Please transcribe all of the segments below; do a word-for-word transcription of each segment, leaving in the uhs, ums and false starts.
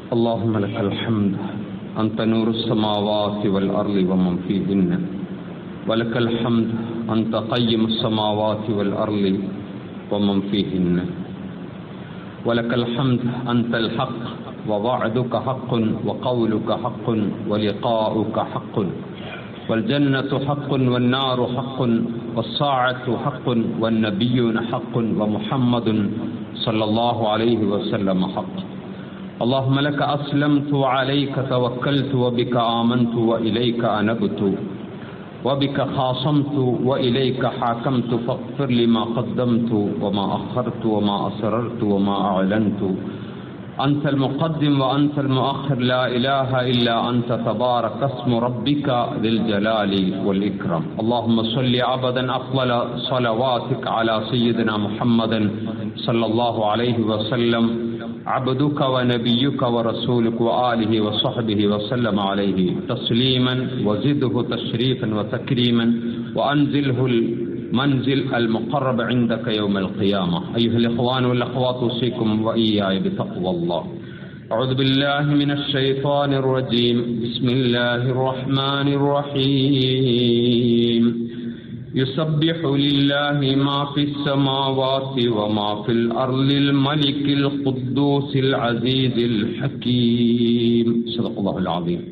اللهم لك الحمد أنت نور السماوات والأرض ومن فيهن ولك الحمد أنت قيم السماوات والأرض ومن فيهن ولك الحمد أنت الحق ووعدك حق وقولك حق ولقاؤك حق والجنة حق والنار حق والساعة حق والنبيون حق ومحمد صلى الله عليه وسلم حق. اللهم لك أسلمت وعليك توكلت وبك آمنت وإليك أنبت وبك خاصمت وإليك حاكمت فاغفر لي ما قدمت وما أخرت وما أسررت وما أعلنت. أنت المقدم وأنت المؤخر لا إله إلا أنت تبارك اسم ربك ذي الجلال والإكرام. اللهم صل أبدا أفضل صلواتك على سيدنا محمد صلى الله عليه وسلم عبدك ونبيك ورسولك وآله وصحبه وسلم عليه تسليما وزده تشريفا وتكريما وأنزله المنزل المقرب عندك يوم القيامة. أيها الإخوان والأخوات أوصيكم وإياي بتقوى الله. أعوذ بالله من الشيطان الرجيم. بسم الله الرحمن الرحيم. يسبح لله ما في السماوات وما في الأرض الملك القدوس العزيز الحكيم. صدق الله العظيم.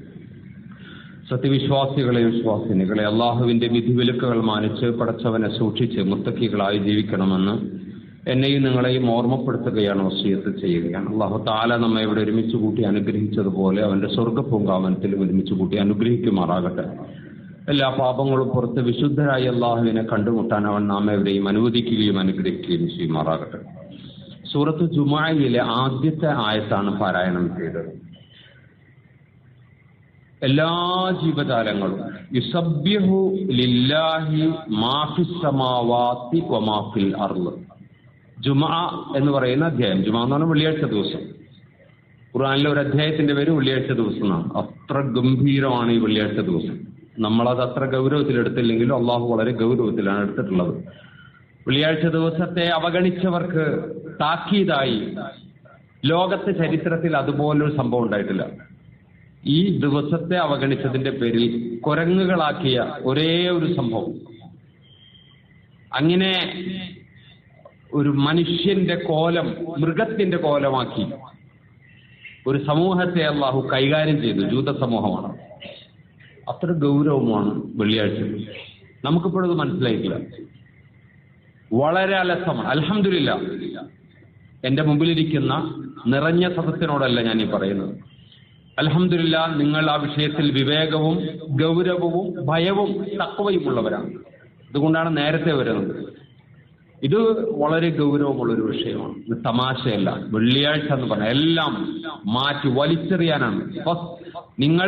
സത്യവിശ്വാസികളെ വിശ്വാസിനികളെ, അള്ളാഹുവിന്റെ വിധിവിലക്കുകൾ മാനിച്ച് പടച്ചവനെ സൂക്ഷിച്ച് മുത്തക്കികളായി ജീവിക്കണമെന്ന് എന്നെയും നിങ്ങളെയും ഓർമ്മപ്പെടുത്തുകയാണ്, വസിയത്ത് ചെയ്യുകയാണ്. അള്ളാഹു തആല നമ്മെ ഇവിടെ ഒരുമിച്ച് കൂട്ടി അനുഗ്രഹിച്ചതുപോലെ അവന്റെ സ്വർഗ്ഗപൂങ്കാവനത്തിലും ഒരുമിച്ച് കൂട്ടി അനുഗ്രഹിക്കുമാറാകട്ടെ. എല്ലാ പാപങ്ങളും പുറത്ത് വിശുദ്ധരായി അള്ളാഹുവിനെ കണ്ടുമുട്ടാൻ അവൻ നാം എവരെയും അനുവദിക്കുകയും അനുഗ്രഹിക്കുകയും ചെയ്യുമാറാകട്ടെ. സൂറത്ത് ജുമുഅയിലെ ആദ്യത്തെ ആയത്താണ് പാരായണം ചെയ്തത്. എല്ലാ ജീവജാലങ്ങളും യുസബ്ബിഹു ലില്ലാഹി മാ ഫിസ് സമാവാതി വമാ ഫിൽ അർള്. ജുമുഅ എന്ന് പറയുന്ന അധ്യായം, ജുമുഅ എന്ന് പറഞ്ഞാൽ വെള്ളിയാഴ്ച ദിവസം. ഖുർആനിലെ ഒരു അധ്യായത്തിന്റെ പേര് വെള്ളിയാഴ്ച ദിവസം എന്നാണ്. അത്ര ഗംഭീരമാണ് ഈ വെള്ളിയാഴ്ച ദിവസം. നമ്മളത് അത്ര ഗൗരവത്തിലെടുത്തില്ലെങ്കിലും അള്ളാഹു വളരെ ഗൗരവത്തിലാണ് എടുത്തിട്ടുള്ളത്. വെള്ളിയാഴ്ച ദിവസത്തെ അവഗണിച്ചവർക്ക് താക്കീതായി ലോകത്തെ ചരിത്രത്തിൽ അതുപോലൊരു സംഭവം ഉണ്ടായിട്ടില്ല. ഈ ദിവസത്തെ അവഗണിച്ചതിന്റെ പേരിൽ കുരങ്ങുകളാക്കിയ ഒരേ ഒരു സംഭവം. അങ്ങനെ ഒരു മനുഷ്യന്റെ കോലം മൃഗത്തിന്റെ കോലമാക്കി ഒരു സമൂഹത്തെ അള്ളാഹു കൈകാര്യം ചെയ്തു. ജൂത സമൂഹമാണ്. അത്ര ഗൗരവമാണ് വെള്ളിയാഴ്ച. നമുക്കിപ്പോഴത് മനസ്സിലായിട്ടില്ല. വളരെ അലസമാണ്. അൽഹംദുലില്ലാഹ്, എന്റെ മുമ്പിലിരിക്കുന്ന നിറഞ്ഞ സദസ്സിനോടല്ല ഞാൻ ഈ പറയുന്നത്. അൽഹംദുലില്ലാഹ്, നിങ്ങൾ ആ വിഷയത്തിൽ വിവേകവും ഗൗരവവും ഭയവും തഖ്വയും ഉള്ളവരാണ്. അതുകൊണ്ടാണ് നേരത്തെ വരുന്നത്. ഇത് വളരെ ഗൗരവമുള്ളൊരു വിഷയമാണ്. ഇത് തമാശയല്ല. വെള്ളിയാഴ്ച എന്ന് പറഞ്ഞാൽ എല്ലാം മാറ്റി വലിച്ചെറിയാനാണ്. നിങ്ങൾ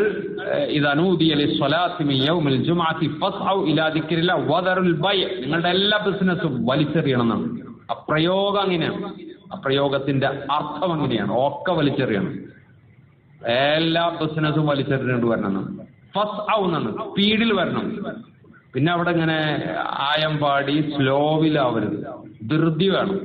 നിങ്ങളുടെ എല്ലാ ബിസിനസ്സും വലിച്ചെറിയണം എന്നാണ്. ആ പ്രയോഗം അങ്ങനെയാണ്. ആ പ്രയോഗത്തിന്റെ അർത്ഥം അങ്ങനെയാണ്. ഒക്കെ വലിച്ചെറിയണം. എല്ലാ ബിസിനസ്സും വലിച്ചെറിഞ്ഞുകൊണ്ട് വരണം. ഫസ് ഔ എന്നാണ്, സ്പീഡിൽ വരണം. പിന്നെ അവിടെ ഇങ്ങനെ ആയമ്പാടി സ്ലോവിലാവരുത്. ധൃതി വേണം.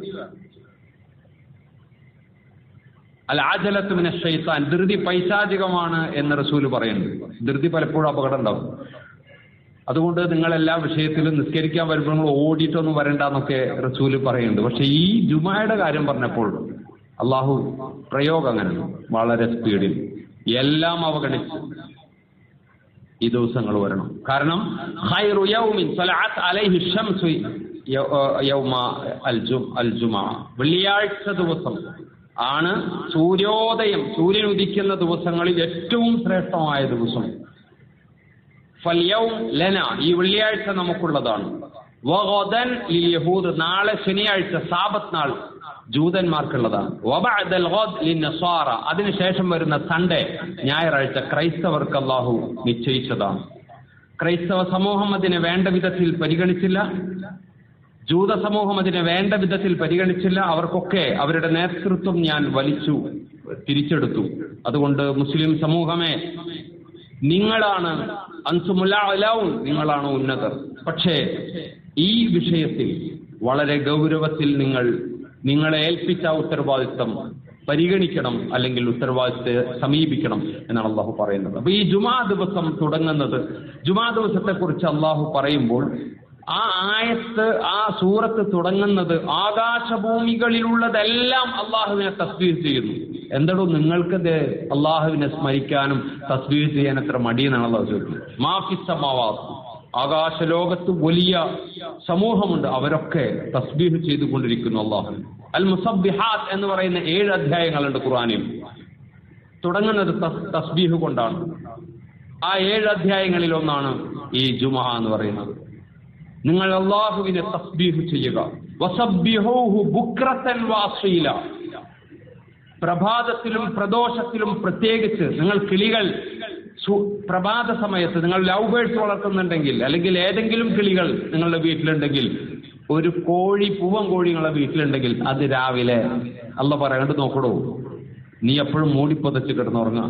അൽ അജലത്തു മിന ശൈത്താൻ, ധൃതി പൈശാചികമാണ് എന്ന് റസൂല് പറയുന്നുണ്ട്. ധൃതി പലപ്പോഴും അപകടം ഉണ്ടാവും. അതുകൊണ്ട് നിങ്ങൾ എല്ലാ വിഷയത്തിലും നിസ്കരിക്കാൻ വരുമ്പോൾ നിങ്ങൾ ഓടിയിട്ടൊന്നും വരണ്ടെന്നൊക്കെ റസൂല് പറയുന്നുണ്ട്. പക്ഷെ ഈ ജുമായുടെ കാര്യം പറഞ്ഞപ്പോൾ അള്ളാഹു പ്രയോഗം അങ്ങനെ വളരെ സ്പീഡിൽ എല്ലാം അവഗണിച്ച് ഈ ദിവസങ്ങൾ വരണം. കാരണം ഖൈറു യൗമിൻ സലഅത് അലൈഹി ശംസു യൗമ അൽ ജുമുഅ, വെള്ളിയാഴ്ച ദിവസം ആണ് സൂര്യോദയം, സൂര്യൻ ഉദിക്കുന്ന ദിവസങ്ങളിൽ ഏറ്റവും ശ്രേഷ്ഠമായ ദിവസം. ഫൽയൗം ലന, ഈ വെള്ളിയാഴ്ച നമുക്കുള്ളതാണ്. വഗദൻ ലിൽ യഹൂദ്, നാളെ ശനിയാഴ്ച സാബത്ത് നാൾ ജൂതന്മാർക്കുള്ളതാണ്. വബഅദൽ ഗദ് ലിന്നസാറ, അതിനുശേഷം വരുന്ന സൺഡേ ഞായറാഴ്ച ക്രൈസ്തവർക്ക് അല്ലാഹു നിശ്ചയിച്ചതാണ്. ക്രൈസ്തവ സമൂഹം അതിനെ വേണ്ട വിധത്തിൽ പരിഗണിച്ചില്ല. ജൂത സമൂഹം അതിനെ വേണ്ട വിധത്തിൽ പരിഗണിച്ചില്ല. അവർക്കൊക്കെ അവരുടെ നേതൃത്വം ഞാൻ വലിച്ചു തിരിച്ചെടുത്തു. അതുകൊണ്ട് മുസ്ലിം സമൂഹമേ, നിങ്ങളാണ് അൻസുമുൽ അലൗൻ, നിങ്ങളാണ് ഉന്നതർ. പക്ഷേ ഈ വിഷയത്തിൽ വളരെ ഗൗരവത്തിൽ നിങ്ങൾ നിങ്ങളെ ഏൽപ്പിച്ച ഉത്തരവാദിത്വം പരിഗണിക്കണം, അല്ലെങ്കിൽ ഉത്തരവാദിത്തത്തെ സമീപിക്കണം എന്നാണ് അള്ളാഹു പറയുന്നത്. അപ്പൊ ഈ ജുമാ ദിവസം തുടങ്ങുന്നത്, ജുമാ ദിവസത്തെ കുറിച്ച് അള്ളാഹു പറയുമ്പോൾ ആ ആയത്ത്, ആ സൂറത്ത് തുടങ്ങുന്നത് ആകാശഭൂമികളിലുള്ളതെല്ലാം അള്ളാഹുവിനെ തസ്ബീഹ് ചെയ്യുന്നു. എന്താണോ നിങ്ങൾക്കത് അള്ളാഹുവിനെ സ്മരിക്കാനും തസ്ബീഹ് ചെയ്യാൻ എത്ര മടിയെന്നാണ് അള്ളാഹു ചോദിക്കുന്നത്. മാഫിസ് സമാവാത്ത്, ആകാശലോകത്ത് വലിയ സമൂഹമുണ്ട്, അവരൊക്കെ തസ്ബീഹ് ചെയ്തുകൊണ്ടിരിക്കുന്നു അള്ളാഹു. അൽ മുസബ്ബിഹാത്ത് എന്ന് പറയുന്ന ഏഴ് അധ്യായങ്ങളുണ്ട് ഖുർആനിൽ. തുടങ്ങുന്നത് തസ്ബീഹ് കൊണ്ടാണ്. ആ ഏഴ് അധ്യായങ്ങളിൽ ഒന്നാണ് ഈ ജുമുഅ എന്ന് പറയുന്നത്. നിങ്ങൾ അള്ളാഹുവിനെ തസ്ബീഹ് ചെയ്യുക. വസബ്ബിഹൂഹു ബുക്രതൻ വഅസീല, പ്രഭാതത്തിലും പ്രദോഷത്തിലും പ്രത്യേകിച്ച്. നിങ്ങൾ കിളികൾ പ്രഭാത സമയത്ത് നിങ്ങൾ ലവ് ബേർഡ്സ് വളർത്തുന്നുണ്ടെങ്കിൽ, അല്ലെങ്കിൽ ഏതെങ്കിലും കിളികൾ നിങ്ങളുടെ വീട്ടിലുണ്ടെങ്കിൽ, ഒരു കോഴി, പൂവൻ കോഴി നിങ്ങളുടെ വീട്ടിലുണ്ടെങ്കിൽ, അത് രാവിലെ അള്ള പറയാണ്ട് നോക്കടോ, നീ എപ്പോഴും മൂടിപ്പൊതച്ച് കിടന്നുറങ്ങുക.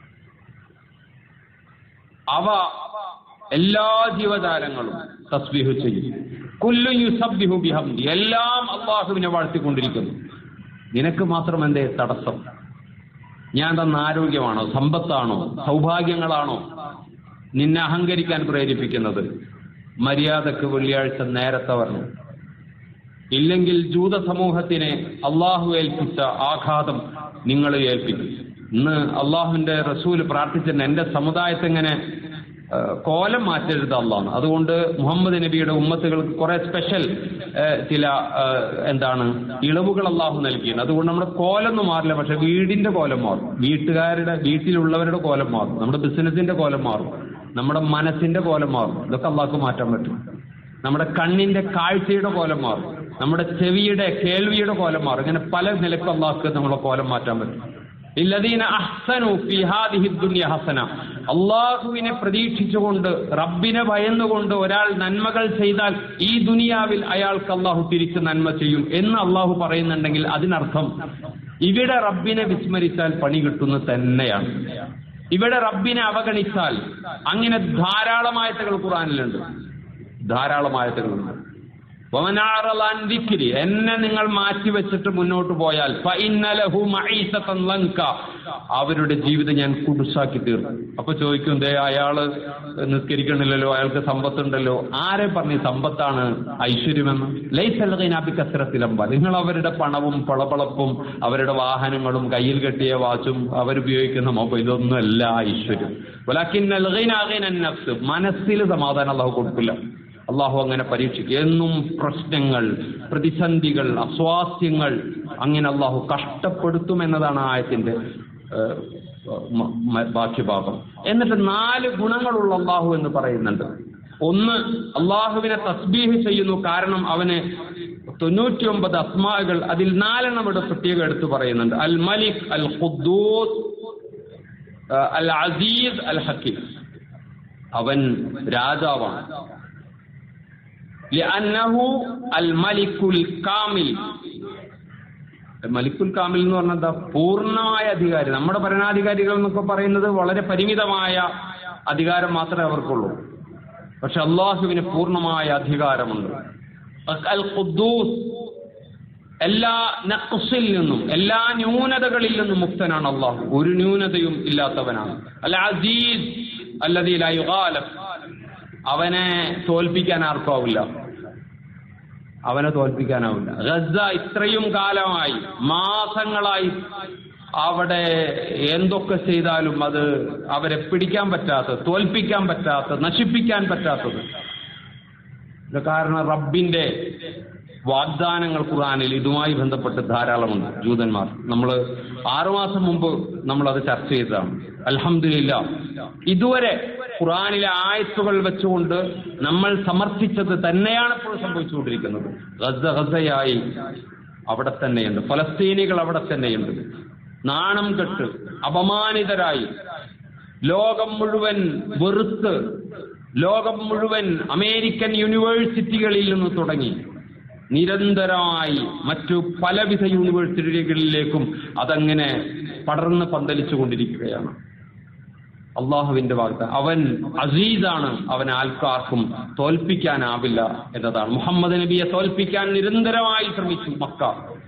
അവ എല്ലാ ജീവജാലങ്ങളും തസ്ബീഹ് ചെയ്യും. കുല്ലു യുസബ്ബിഹു ബിഹംദി, എല്ലാം അള്ളാഹുവിനെ വാഴ്ത്തിക്കൊണ്ടിരിക്കുന്നു. നിനക്ക് മാത്രം എന്തേ തടസ്സം? ഞാൻ തന്ന ആരോഗ്യമാണോ, സമ്പത്താണോ, സൗഭാഗ്യങ്ങളാണോ നിന്നെ അഹങ്കരിക്കാൻ പ്രേരിപ്പിക്കുന്നത്? മര്യാദക്ക് വെള്ളിയാഴ്ച നേരത്തെ വരണം. ഇല്ലെങ്കിൽ ജൂത സമൂഹത്തിനെ അള്ളാഹു ഏൽപ്പിച്ച ആഘാതം നിങ്ങൾ ഏൽപ്പിക്കും. ഇന്ന് അള്ളാഹുവിന്റെ റസൂല് പ്രാർത്ഥിച്ചിട്ടുണ്ട്, എന്റെ സമുദായത്തെ ഇങ്ങനെ കോലം മാറ്റരുത് അള്ളാഹ്. അതുകൊണ്ട് മുഹമ്മദ് നബിയുടെ ഉമ്മത്തുകൾക്ക് കുറെ സ്പെഷ്യൽ ചില എന്താണ് ഇളവുകൾ അള്ളാഹു നൽകിയിട്ടുണ്ട്. അതുകൊണ്ട് നമ്മുടെ കോലൊന്നും മാറില്ല, പക്ഷെ വീടിന്റെ കോലം മാറും, വീട്ടുകാരുടെ വീട്ടിലുള്ളവരുടെ കോലം മാറും, നമ്മുടെ ബിസിനസിന്റെ കോലം മാറും, നമ്മുടെ മനസ്സിന്റെ കോലം മാറും. ഇതൊക്കെ അള്ളാഹ്ക്ക് മാറ്റാൻ പറ്റും. നമ്മുടെ കണ്ണിന്റെ കാഴ്ചയുടെ കോലം മാറും, നമ്മുടെ ചെവിയുടെ കേൾവിയുടെ കോലം മാറും. ഇങ്ങനെ പല നിലക്ക് അള്ളാഹ്ക്ക് നമ്മളെ കോലം മാറ്റാൻ പറ്റും. ഇല്ലദീന അഹ്സനു ഫീ ഹാദിഹി ദുനിയ ഹസന, അള്ളാഹുവിനെ പ്രതീക്ഷിച്ചുകൊണ്ട്, റബ്ബിനെ ഭയന്നുകൊണ്ട് ഒരാൾ നന്മകൾ ചെയ്താൽ ഈ ദുനിയാവിൽ അയാൾക്ക് അള്ളാഹു തിരിച്ച് നന്മ ചെയ്യും എന്ന് അള്ളാഹു പറയുന്നുണ്ടെങ്കിൽ അതിനർത്ഥം ഇവിടെ റബ്ബിനെ വിസ്മരിച്ചാൽ പണി കിട്ടുന്നു തന്നെയാണ്. ഇവിടെ റബ്ബിനെ അവഗണിച്ചാൽ, അങ്ങനെ ധാരാളമായത്തുകൾ ഖുർആനിലുണ്ട്, ധാരാളമായത്തുകളുണ്ട്. എന്നെ നിങ്ങൾ മാറ്റിവെച്ചിട്ട് മുന്നോട്ട് പോയാൽ അവരുടെ ജീവിതം ഞാൻ കുടുസാക്കി തീർക്കും. അപ്പൊ ചോദിക്കും, ദേ അയാള് നിസ്കരിക്കണില്ലല്ലോ, അയാൾക്ക് സമ്പത്തുണ്ടല്ലോ. ആരെ പറഞ്ഞു സമ്പത്താണ് ഐശ്വര്യമെന്ന്? ലൈസലത്തിലമ്പ, നിങ്ങൾ അവരുടെ പണവും പളപളപ്പും അവരുടെ വാഹനങ്ങളും കയ്യിൽ കെട്ടിയ വാച്ചും അവരുപയോഗിക്കുന്ന മൊബൈൽ ഇതൊന്നും അല്ല ഐശ്വര്യം. മനസ്സിൽ സമാധാനം അള്ളാഹു കൊടുക്കില്ല. അള്ളാഹു അങ്ങനെ പരീക്ഷിക്കും. എന്നും പ്രശ്നങ്ങൾ, പ്രതിസന്ധികൾ, അസ്വാസ്ഥ്യങ്ങൾ, അങ്ങനെ അള്ളാഹു കഷ്ടപ്പെടുത്തുമെന്നതാണ് ആയത്തിന്റെ ബാക്കി ഭാഗം. എന്നിട്ട് നാല് ഗുണങ്ങളുള്ള അള്ളാഹു എന്ന് പറയുന്നുണ്ട്. ഒന്ന്, അള്ളാഹുവിനെ തസ്ബീഹ് ചെയ്യുന്നു, കാരണം അവന് തൊണ്ണൂറ്റി ഒമ്പത് അസ്മാകൾ, അതിൽ നാലെണ്ണം ഇവിടെ പ്രത്യേകം എടുത്തു പറയുന്നുണ്ട്. അൽ മലിക്, അൽ ഖുദ്ദൂസ്, അൽ അസീസ്, അൽ ഹക്കീം. അവൻ രാജാവാണ്. ലിഅന്നഹു അൽ മലിക്കുൽ കാമിൽ. മലിക്കുൽ കാമിൽ എന്ന് പറഞ്ഞാൽ എന്താ? പൂർണ്ണമായ അധികാരി. നമ്മുടെ ഭരണാധികാരികൾ എന്നൊക്കെ പറയുന്നത് വളരെ പരിമിതമായ അധികാരം മാത്രമേ അവർക്കുള്ളൂ. പക്ഷെ അള്ളാഹുവിന് പൂർണ്ണമായ അധികാരമുണ്ട്. അൽ ഖുദ്ദൂസ്, എല്ലാ നഖ്സിൽ നിന്നും, എല്ലാ ന്യൂനതകളിൽ നിന്നും മുക്തനാണ് അള്ളാഹു. ഒരു ന്യൂനതയും ഇല്ലാത്തവനാണ്. അൽ അസീസ് അല്ലദീ ലാ യുഗാലബ്, അവനെ തോൽപ്പിക്കാൻ ആർക്കാവില്ല, അവനെ തോൽപ്പിക്കാനാവില്ല. ഗസ ഇത്രയും കാലമായി, മാസങ്ങളായി അവിടെ എന്തൊക്കെ ചെയ്താലും അത് അവരെ പിടിക്കാൻ പറ്റാത്തത്, തോൽപ്പിക്കാൻ പറ്റാത്തത്, നശിപ്പിക്കാൻ പറ്റാത്തത്. ഇത് കാരണം റബ്ബിന്റെ വാഗ്ദാനങ്ങൾ ഖുർആനിൽ ഇതുമായി ബന്ധപ്പെട്ട് ധാരാളമുണ്ട്. ജൂതന്മാർ, നമ്മൾ ആറുമാസം മുമ്പ് നമ്മളത് ചർച്ച ചെയ്തതാണ്. അൽഹംദുലില്ലാ, ഇതുവരെ ഖുർആനിലെ ആയത്തുകൾ വെച്ചുകൊണ്ട് നമ്മൾ സമർത്ഥിച്ചത് തന്നെയാണ് ഇപ്പോൾ സംഭവിച്ചുകൊണ്ടിരിക്കുന്നത്. ഗസ ഗസയായി അവിടെ തന്നെയുണ്ട്, ഫലസ്തീനികൾ അവിടെ തന്നെയുണ്ട്, നാണം കെട്ട് അപമാനിതരായി, ലോകം മുഴുവൻ വെറുത്ത്, ലോകം മുഴുവൻ അമേരിക്കൻ യൂണിവേഴ്സിറ്റികളിൽ നിന്ന് തുടങ്ങി നിരന്തരമായി മറ്റു പലവിധ യൂണിവേഴ്സിറ്റികളിലേക്കും അതങ്ങനെ പടർന്ന് പന്തലിച്ചു കൊണ്ടിരിക്കുകയാണ്. അള്ളാഹുവിന്റെ വാഗ്ദാനം, അവൻ അസീസാണ്, അവൻ ആൾക്കാർക്കും തോൽപ്പിക്കാനാവില്ല എന്നതാണ്. മുഹമ്മദ് നബിയെ തോൽപ്പിക്കാൻ നിരന്തരമായി ശ്രമിച്ചു മക്ക.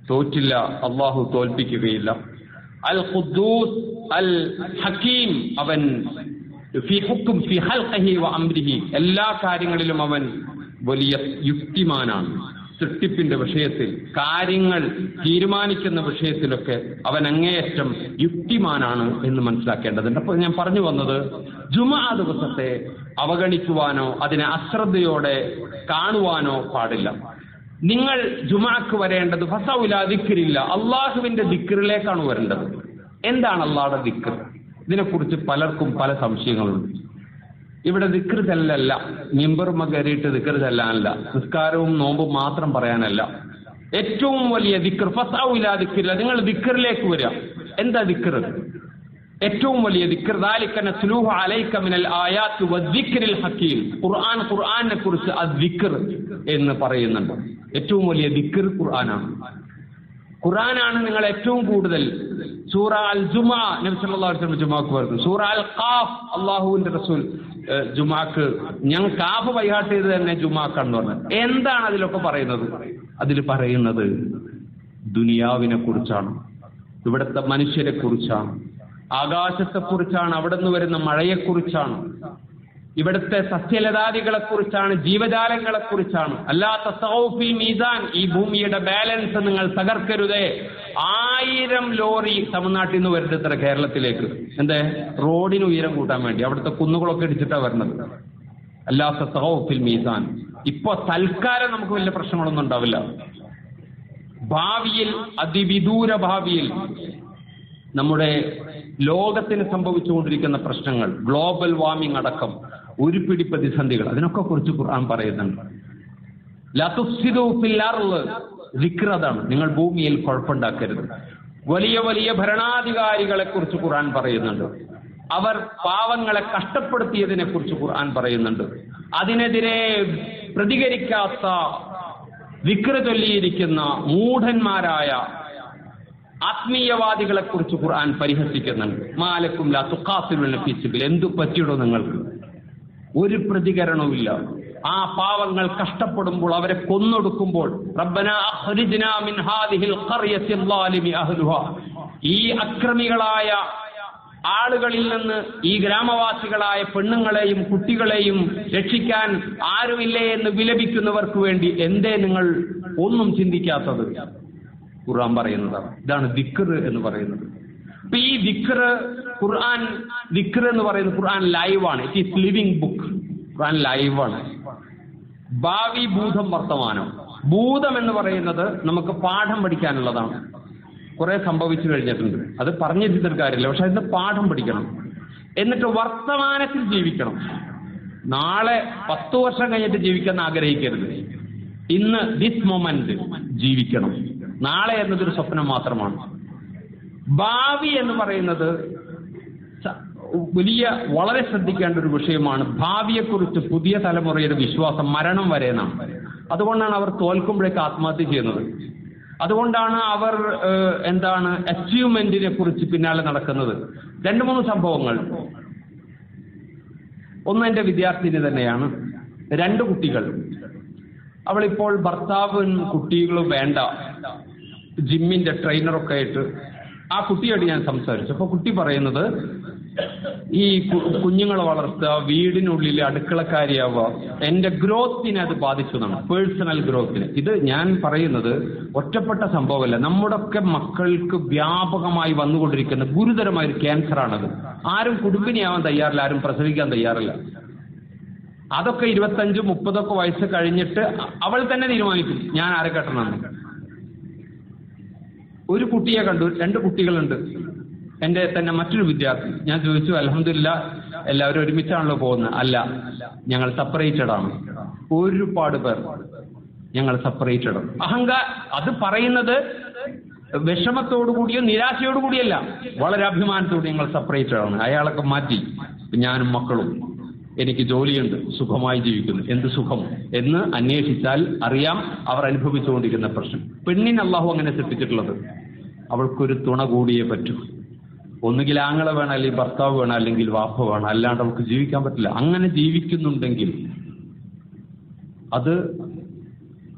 തോറ്റില്ല, അള്ളാഹു തോൽപ്പിക്കുകയില്ല. അൽ ഖുദ്ദൂസ് അൽ ഹക്കീം, അവൻ ഫി ഹുക്ം ഫി ഖൽഖിഹി വ അംരിഹി, എല്ലാ കാര്യങ്ങളിലും അവൻ വലിയ യുക്തിമാനാണ്. സൃഷ്ടിപ്പിന്റെ വിഷയത്തിൽ, കാര്യങ്ങൾ തീരുമാനിക്കുന്ന വിഷയത്തിലൊക്കെ അവൻ അങ്ങേയറ്റം യുക്തിമാനാണ് എന്ന് മനസ്സിലാക്കേണ്ടതുണ്ട്. അപ്പോൾ ഞാൻ പറഞ്ഞു വന്നത്, ജുമുഅ ദിവസത്തെ അവഗണിക്കുവാനോ അതിനെ അശ്രദ്ധയോടെ കാണുവാനോ പാടില്ല. നിങ്ങൾ ജുമുഅക്ക് വരേണ്ടത് ഫസൗല ദിക്റില്ല, അള്ളാഹുവിന്റെ ദിക്റിലേക്കാണ് വരേണ്ടത്. എന്താണ് അള്ളാഹുടെ ദിക്ർ? ഇതിനെക്കുറിച്ച് പലർക്കും പല സംശയങ്ങളുണ്ട്. ഇവിടെ ദിക്ർ ചെല്ലല്ല, മിമ്പറുമ കയറിയിട്ട് ദിക്ർ ചെല്ലാനല്ല, നിസ്കാരവും നോമ്പും മാത്രം പറയാനല്ല. ഏറ്റവും വലിയ ദിക്ർ ഫസൗല ദിക്റില്ല, നിങ്ങൾ ദിക്റിലേക്ക് വരിക. എന്താ ദിക്ർ? ഏറ്റവും വലിയ ദിക്ർ ദാലിക നസ്ലൂഹു അലൈക മിനൽ ആയാത്തി വദ്ദിക്രിൽ ഹകീം. ഖുർആൻ ഖുർആനെ കുറിച്ച് അദ്ദിക്ർ എന്ന് പറയുന്നുണ്ട്. ഏറ്റവും വലിയ ദിക്ർ ഖുർആനാണ്. ഖുർആനാണ് നിങ്ങൾ ഏറ്റവും കൂടുതൽ. സൂറ അൽ ജുമുഅ നബി സല്ലല്ലാഹു അലൈഹി വസല്ലം ജുമുഅക്ക് പറഞ്ഞു. സൂറ അൽ ഖാഫ് അല്ലാഹുവിന്റെ റസൂൽ ജുമുഅക്ക് ഞങ്ങൾ കാഫ് ബൈഹാട്ട് ചെയ്ത് തന്നെ ജുമുഅക്കാണെന്ന് പറഞ്ഞു. എന്താണ് അതിലൊക്കെ പറയുന്നത്? അതിൽ പറയുന്നത് ദുനിയാവിനെ കുറിച്ചാണ്, ഇവിടുത്തെ മനുഷ്യരെ കുറിച്ചാണ്, ആകാശത്തെ കുറിച്ചാണ്, അവിടെ നിന്ന് വരുന്ന മഴയെക്കുറിച്ചാണ്, ഇവിടുത്തെ സസ്യലതാദികളെ കുറിച്ചാണ്, ജീവജാലങ്ങളെ കുറിച്ചാണ്. അല്ലാ തസൗ ഫിൽ മീസാൻ, ഈ ഭൂമിയുടെ ബാലൻസ് നിങ്ങൾ തകർക്കരുതേ. ആയിരം ലോറി തമിഴ്നാട്ടിൽ നിന്ന് വരുന്നത് കേരളത്തിലേക്ക്, എന്തേ? റോഡിന് ഉയരം കൂട്ടാൻ വേണ്ടി. അവിടുത്തെ കുന്നുകളൊക്കെ ഇടിച്ചിട്ടാണ് വരുന്നത്. അല്ലാ തസൗ ഫിൽ മീസാൻ. ഇപ്പൊ തൽക്കാലം നമുക്ക് വലിയ പ്രശ്നങ്ങളൊന്നും ഉണ്ടാവില്ല. ഭാവിയിൽ, അതിവിദൂര ഭാവിയിൽ നമ്മുടെ ലോകത്തിന് സംഭവിച്ചുകൊണ്ടിരിക്കുന്ന പ്രശ്നങ്ങൾ, ഗ്ലോബൽ വാർമിംഗ് അടക്കം ഉരുപിടി പ്രതിസന്ധികൾ, അതിനൊക്കെ കുറിച്ച് ഖുർആൻ പറയുന്നുണ്ട്. ലാ തുഫ്സിദൂ ഫിൽ അർള്, ദിക്ർ അതാണ്, നിങ്ങൾ ഭൂമിയിൽ കുഴപ്പമുണ്ടാക്കരുത്. വലിയ വലിയ ഭരണാധികാരികളെ കുറിച്ച് ഖുർആൻ പറയുന്നുണ്ട്. അവർ പാവങ്ങളെ കഷ്ടപ്പെടുത്തിയതിനെ കുറിച്ച് ഖുർആൻ പറയുന്നുണ്ട്. അതിനെതിരെ പ്രതികരിക്കാത്ത, ദിക്ർ ചൊല്ലിയിരിക്കുന്ന മൂഢന്മാരായ ആത്മീയവാദികളെ കുറിച്ച് ഖുർആൻ പരിഹസിക്കുന്നുണ്ട്. മാലക്കും ലാ തുഖാതിലൂന ഫീ സബീൽ, എന്തു പറ്റിയിടോ നിങ്ങൾക്ക്? ഒരു പ്രതികരണവുമില്ല. ആ പാവങ്ങൾ കഷ്ടപ്പെടുമ്പോൾ, അവരെ കൊന്നൊടുക്കുമ്പോൾ, റബ്ബനാ അഖ്രിജ്നാ മിൻ ഹാദിഹിൽ ഖർയത്തി ളാലിമി അഹ്ലുഹാ, ഈ അക്രമികളായ ആളുകളിൽ നിന്ന് ഈ ഗ്രാമവാസികളായ പെണ്ണുങ്ങളെയും കുട്ടികളെയും രക്ഷിക്കാൻ ആരുമില്ലേ എന്ന് വിലപിക്കുന്നവർക്ക് വേണ്ടി എന്തേ നിങ്ങൾ ഒന്നും ചിന്തിക്കാത്തത്? ഖുർആൻ പറയുന്നതാണ്. ഇതാണ് ദിക്ർ എന്ന് പറയുന്നത്. അപ്പൊ ഈ ദിക്ർ ഖുർആൻ, ദിക്ർ എന്ന് പറയുന്നത് ഖുർആൻ ലൈവാണ്. It is living book. ഖുർആൻ ലൈവാണ്. ഭാവി, ഭൂതം, വർത്തമാനം. ഭൂതം എന്ന് പറയുന്നത് നമുക്ക് പാഠം പഠിക്കാനുള്ളതാണ്. കുറെ സംഭവിച്ചു കഴിഞ്ഞിട്ടുണ്ട്, അത് പറഞ്ഞിരുന്നിട്ട് കാര്യമില്ല. പക്ഷെ അതിന് പാഠം പഠിക്കണം. എന്നിട്ട് വർത്തമാനത്തിൽ ജീവിക്കണം. നാളെ പത്തു വർഷം കഴിഞ്ഞിട്ട് ജീവിക്കാൻ ആഗ്രഹിക്കരുത്. ഇന്ന് ദിസ് മൊമെന്റ് ജീവിക്കണം. നാളെ എന്നതൊരു സ്വപ്നം മാത്രമാണ്. ഭാവി എന്ന് പറയുന്നത് വലിയ, വളരെ ശ്രദ്ധിക്കേണ്ട ഒരു വിഷയമാണ്. ഭാവിയെക്കുറിച്ച് പുതിയ തലമുറയുടെ വിശ്വാസം മരണം വരെ എന്നാണ്. അതുകൊണ്ടാണ് അവർ തോൽക്കുമ്പോഴേക്ക് ആത്മഹത്യ ചെയ്യുന്നത്. അതുകൊണ്ടാണ് അവർ എന്താണ് അച്ചീവ്മെന്റിനെ കുറിച്ച് പിന്നാലെ നടക്കുന്നത്. രണ്ടു മൂന്ന് സംഭവങ്ങൾ. ഒന്ന് എന്റെ വിദ്യാർത്ഥിനി തന്നെയാണ്. രണ്ട് കുട്ടികൾ. അവളിപ്പോൾ ഭർത്താവും കുട്ടികളും വേണ്ട, ജിമ്മിന്റെ ട്രെയിനറൊക്കെ ആയിട്ട് ആ കുട്ടിയോട് ഞാൻ സംസാരിച്ചു. അപ്പൊ കുട്ടി പറയുന്നത്, ഈ കുഞ്ഞുങ്ങളെ വളർത്തുക, വീടിനുള്ളിൽ അടുക്കളക്കാരിയാവുക, എന്റെ ഗ്രോത്തിനെ അത് ബാധിച്ചു എന്നാണ്, പേഴ്സണൽ ഗ്രോത്തിനെ. ഇത് ഞാൻ പറയുന്നത് ഒറ്റപ്പെട്ട സംഭവമല്ല. നമ്മുടെ ഒക്കെ മക്കൾക്ക് വ്യാപകമായി വന്നുകൊണ്ടിരിക്കുന്ന ഗുരുതരമായ ഒരു ക്യാൻസറാണത്. ആരും കുടുംബിനിയാവാൻ തയ്യാറില്ല, ആരും പ്രസവിക്കാൻ തയ്യാറില്ല. അതൊക്കെ ഇരുപത്തഞ്ച് മുപ്പതൊക്കെ വയസ്സ് കഴിഞ്ഞിട്ട് അവൾ തന്നെ തീരുമാനിക്കും ഞാൻ ആരെ കെട്ടണമെന്ന്. ഒരു കുട്ടിയെ കണ്ടു, രണ്ട് കുട്ടികളുണ്ട്. എന്റെ തന്നെ മറ്റൊരു വിദ്യാർത്ഥി. ഞാൻ ചോദിച്ചു, അൽഹംദുലില്ലാ എല്ലാവരും ഒരുമിച്ചാണല്ലോ പോകുന്നത്? അല്ല, ഞങ്ങൾ സെപ്പറേറ്റഡ് ആണ്. ഒരുപാട് പേർ ഞങ്ങൾ സെപ്പറേറ്റഡ് ആണ്. അഹങ്കാര അത് പറയുന്നത് വിഷമത്തോടു കൂടിയോ നിരാശയോടു കൂടിയല്ല, വളരെ അഭിമാനത്തോടെ ഞങ്ങൾ സെപ്പറേറ്റഡ് ആണ്. അയാളൊക്കെ മാറ്റി, ഞാനും മക്കളും, എനിക്ക് ജോലിയുണ്ട്, സുഖമായി ജീവിക്കുന്നു. എന്ത് സുഖം എന്ന് അന്വേഷിച്ചാൽ അറിയാം അവർ അനുഭവിച്ചുകൊണ്ടിരിക്കുന്ന പ്രശ്നം. പെണ്ണിന് അല്ലാഹു അങ്ങനെ സൃഷ്ടിച്ചിട്ടുള്ളത്, അവൾക്കൊരു തുണ കൂടിയേ പറ്റൂ. ഒന്നുകിൽ ആങ്ങളെ വേണം, അല്ലെങ്കിൽ ഭർത്താവ് വേണം, അല്ലെങ്കിൽ വാപ്പ വേണം, അല്ലാണ്ട് അവൾക്ക് ജീവിക്കാൻ പറ്റില്ല. അങ്ങനെ ജീവിക്കുന്നുണ്ടെങ്കിൽ അത്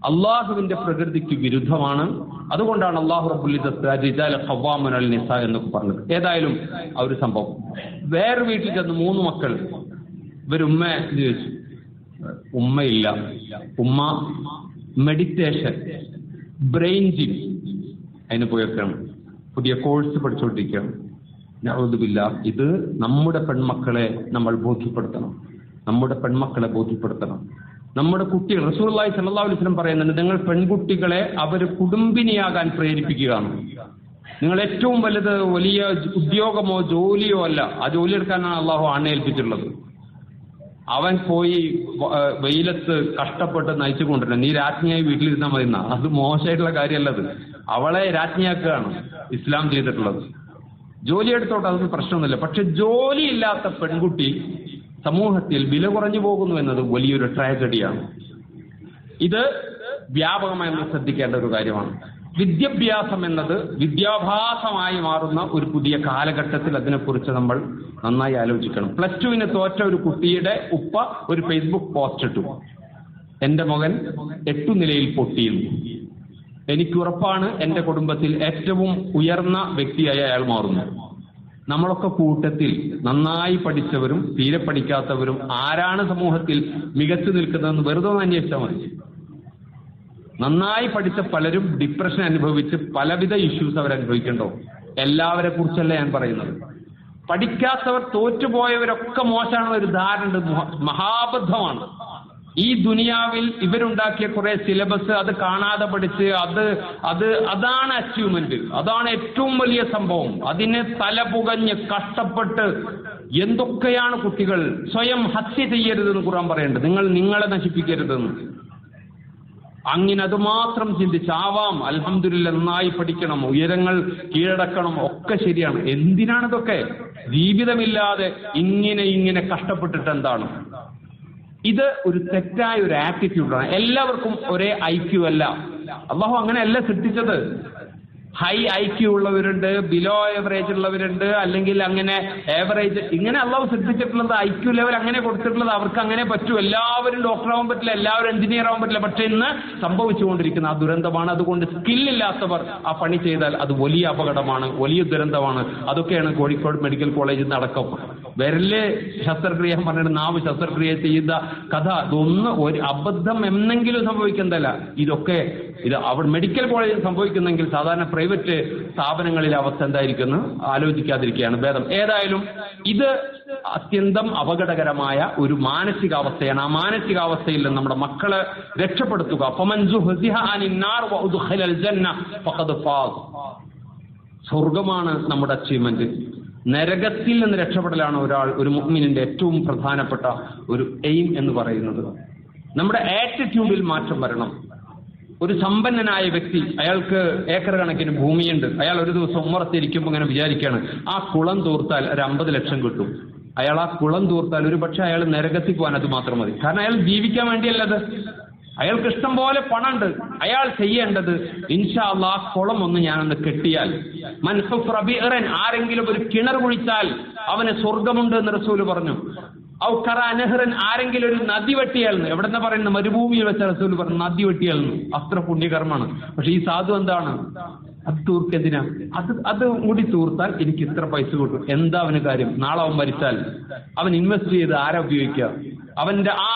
അള്ളാഹുവിന്റെ പ്രകൃതിക്ക് വിരുദ്ധമാണ്. അതുകൊണ്ടാണ് അള്ളാഹു റബ്ബുൽ ഇസ്സത്ത് റിജാല ഖവ്വാമുന അൽ നിസാ എന്നൊക്കെ പറഞ്ഞത്. ഏതായാലും ആ ഒരു സംഭവം. വേറെ വീട്ടിൽ ചെന്ന് മൂന്ന് മക്കൾ, ഇവരുമ്മ ചോദിച്ചു, ഉമ്മയില്ല. ഉമ്മ മെഡിറ്റേഷൻ, ബ്രെയിൻ ജിം അതിന് പോയേക്കാണ്, പുതിയ കോഴ്സ് പഠിച്ചുകൊണ്ടിരിക്കുകയാണ്. നഊദുബില്ല. ഇത് നമ്മുടെ പെൺമക്കളെ നമ്മൾ ബോധ്യപ്പെടുത്തണം, നമ്മുടെ പെൺമക്കളെ ബോധ്യപ്പെടുത്തണം. നമ്മുടെ കുട്ടികൾ, റസൂലുള്ളാഹി സ്വല്ലല്ലാഹു അലൈഹി വസല്ലം പറയുന്നുണ്ട്, നിങ്ങൾ പെൺകുട്ടികളെ അവർ കുടുംബിനിയാകാൻ പ്രേരിപ്പിക്കുകയാണ്. നിങ്ങൾ ഏറ്റവും വലുത് വലിയ ഉദ്യോഗമോ ജോലിയോ അല്ല, ആ ജോലി എടുക്കാനാണ് അള്ളാഹു ആണേൽപ്പിച്ചിട്ടുള്ളത്. അവൻ പോയി വെയിലത്ത് കഷ്ടപ്പെട്ട് നയിച്ചു കൊണ്ടിരുന്നത്, നീ രാജ്ഞിയായി വീട്ടിലിരുന്നാൽ മതി എന്നാ. അത് മോശമായിട്ടുള്ള കാര്യമല്ലത്. അവളെ രാജ്ഞിയാക്കുകയാണ് ഇസ്ലാം ചെയ്തിട്ടുള്ളത്. ജോലി എടുത്തോട്ടെ, അതൊന്നും പ്രശ്നമൊന്നുമില്ല. പക്ഷെ ജോലി ഇല്ലാത്ത പെൺകുട്ടി സമൂഹത്തിൽ വില കുറഞ്ഞു പോകുന്നു എന്നത് വലിയൊരു ട്രാജഡിയാണ്. ഇത് വ്യാപകമായി നമ്മൾ ശ്രദ്ധിക്കേണ്ട ഒരു കാര്യമാണ്. വിദ്യാഭ്യാസം എന്നത് വിദ്യാഭ്യാസമായി മാറുന്ന ഒരു പുതിയ കാലഘട്ടത്തിൽ അതിനെക്കുറിച്ച് നമ്മൾ നന്നായി ആലോചിക്കണം. പ്ലസ് ടുവിന് തോറ്റ ഒരു കുട്ടിയുടെ ഉപ്പ ഒരു ഫേസ്ബുക്ക് പോസ്റ്റ് ഇട്ടു, എന്റെ മകൻ എട്ടു നിലയിൽ പൊട്ടിയിരുന്നു, എനിക്ക് ഉറപ്പാണ് എന്റെ കുടുംബത്തിൽ ഏറ്റവും ഉയർന്ന വ്യക്തിയായി അയാൾ മാറുന്നു. നമ്മളൊക്കെ കൂട്ടത്തിൽ നന്നായി പഠിച്ചവരും തീരെ പഠിക്കാത്തവരും ആരാണ് സമൂഹത്തിൽ മികച്ചു നിൽക്കുന്നതെന്ന് വെറുതെ ഒന്ന് അന്വേഷിച്ചാൽ മതി. നന്നായി പഠിച്ച പലരും ഡിപ്രഷൻ അനുഭവിച്ച് പലവിധ ഇഷ്യൂസ് അവർ അനുഭവിക്കണ്ടോ? എല്ലാവരെ കുറിച്ചല്ല ഞാൻ പറയുന്നത്. പഠിക്കാത്തവർ, തോറ്റുപോയവരൊക്കെ മോശമാണ് ഒരു ധാരണ, മഹാബദ്ധമാണ്. ഈ ദുനിയാവിൽ ഇവരുണ്ടാക്കിയ കുറെ സിലബസ് അത് കാണാതെ പഠിച്ച് അത് അത് അതാണ് അച്ചീവ്മെന്റ്, അതാണ് ഏറ്റവും വലിയ സംഭവം. അതിനെ തലപുകഞ്ഞ് കഷ്ടപ്പെട്ട് എന്തൊക്കെയാണ് കുട്ടികൾ. സ്വയം ഹത്യ ചെയ്യരുതെന്ന് ഖുർആൻ പറയുന്നുണ്ട്, നിങ്ങൾ നിങ്ങളെ നശിപ്പിക്കരുതെന്ന്. അങ്ങനെ അതുമാത്രം ചിന്തിച്ചാവാം. അൽഹംദുലില്ലാഹ്, നന്നായി പഠിക്കണം, ഉയരങ്ങൾ കീഴടക്കണം, ഒക്കെ ശരിയാണ്. എന്തിനാണിതൊക്കെ? ജീവിതമില്ലാതെ ഇങ്ങനെ ഇങ്ങനെ കഷ്ടപ്പെട്ടിട്ട് എന്താണ്? ഇത് ഒരു തെറ്റായ ഒരു ആറ്റിറ്റ്യൂഡാണ്. എല്ലാവർക്കും ഒരേ ഐ ക്യു അല്ല. അല്ലാഹു അങ്ങനെയല്ല സൃഷ്ടിച്ചത്. ഹൈ ഐ ക്യു ഉള്ളവരുണ്ട്, ബിലോ ഏവറേജ് ഉള്ളവരുണ്ട്, അല്ലെങ്കിൽ അങ്ങനെ ഏവറേജ്, ഇങ്ങനെ അല്ലാഹു സൃഷ്ടിച്ചിട്ടുള്ളത് ഐ ക്യു ലെവൽ അങ്ങനെ കൊടുത്തിട്ടുള്ളത്. അവർക്ക് അങ്ങനെ പറ്റൂ. എല്ലാവരും ഡോക്ടർ ആവാൻ പറ്റില്ല, എല്ലാവരും എഞ്ചിനീയർ ആവാൻ പറ്റില്ല. പക്ഷെ ഇന്ന് സംഭവിച്ചുകൊണ്ടിരിക്കുന്ന ആ ദുരന്തമാണ്. അതുകൊണ്ട് സ്കില്ലില്ലാത്തവർ ആ പണി ചെയ്താൽ അത് വലിയ അപകടമാണ്, വലിയ ദുരന്തമാണ്. അതൊക്കെയാണ് കോഴിക്കോട് മെഡിക്കൽ കോളേജിൽ നടക്കം. വിരല് ശസ്ത്രക്രിയ പറഞ്ഞിട്ട് നാവ് ശസ്ത്രക്രിയ ചെയ്ത കഥ, ഇതൊന്ന് ഒരു അബദ്ധം എന്നെങ്കിലും സംഭവിക്കുന്നതല്ല. ഇതൊക്കെ ഇത് അവിടെ മെഡിക്കൽ കോളേജിൽ സംഭവിക്കുന്നെങ്കിൽ സാധാരണ പ്രൈവറ്റ് സ്ഥാപനങ്ങളിലെ അവസ്ഥ എന്തായിരിക്കുന്നു ആലോചിക്കാതിരിക്കുകയാണ് ഭേദം. ഏതായാലും ഇത് അത്യന്തം അപകടകരമായ ഒരു മാനസികാവസ്ഥയാണ്. ആ മാനസികാവസ്ഥയിൽ നിന്ന് നമ്മുടെ മക്കളെ രക്ഷപ്പെടുത്തുക. സ്വർഗമാണ് നമ്മുടെ അച്ചീവ്മെന്റ്. നരകത്തിൽ നിന്ന് രക്ഷപ്പെടലാണ് ഒരാൾ, ഒരു മുഅ്മിനിന്റെ ഏറ്റവും പ്രധാനപ്പെട്ട ഒരു എയിം എന്ന് പറയുന്നത്. നമ്മുടെ ആറ്റിറ്റ്യൂഡിൽ മാറ്റം വരണം. ഒരു സമ്പന്നനായ വ്യക്തി, അയാൾക്ക് ഏക്കർ കണക്കിന് ഭൂമിയുണ്ട്. അയാൾ ഒരു ദിവസം ഉമ്മറത്തിരിക്കുമ്പോൾ ഇങ്ങനെ വിചാരിക്കുകയാണ്, ആ കുളം തൂർത്താൽ ഒരു അമ്പത് ലക്ഷം കിട്ടും. അയാൾ ആ കുളം തൂർത്താൽ ഒരു പക്ഷെ അയാൾ നരകത്തിൽ പോകാൻ അത് മാത്രം മതി. കാരണം അയാൾ ജീവിക്കാൻ വേണ്ടിയല്ലത്. അയാൾക്ക് ഇഷ്ടം പോലെ പണമുണ്ട്. അയാൾ ചെയ്യേണ്ടത് ഇൻഷാ അല്ലാഹ് ആ കുളം ഒന്ന് ഞാനൊന്ന് കെട്ടിയാൽ, മൻഹുഫ് റബീറൻ, ആരെങ്കിലും ഒരു കിണർ കുഴിച്ചാൽ അവന് സ്വർഗമുണ്ട് എന്ന് റസൂല് പറഞ്ഞു. ഔ കറ അനഹ്റൻ, ആരെങ്കിലും ഒരു നദി വെട്ടിയാൽന്ന്, എവിടെന്നാ പറയുന്നത്? മരുഭൂമിയിൽ വെച്ച റസൂല് പറഞ്ഞു നദി വെട്ടിയാൽന്ന്. അത്ര പുണ്യകർമ്മമാണ്. പക്ഷെ ഈ സാധു എന്താണ്? അത് തൂർക്കെന്തിനാ? അത് അത് കൂടി തൂർത്താൽ എനിക്ക് ഇത്ര പൈസ കിട്ടും. എന്താ അവന് കാര്യം? നാളെ അവൻ മരിച്ചാൽ അവൻ ഇൻവെസ്റ്റ് ചെയ്ത് ആരാ ഉപയോഗിക്കുക? അവന്റെ ആ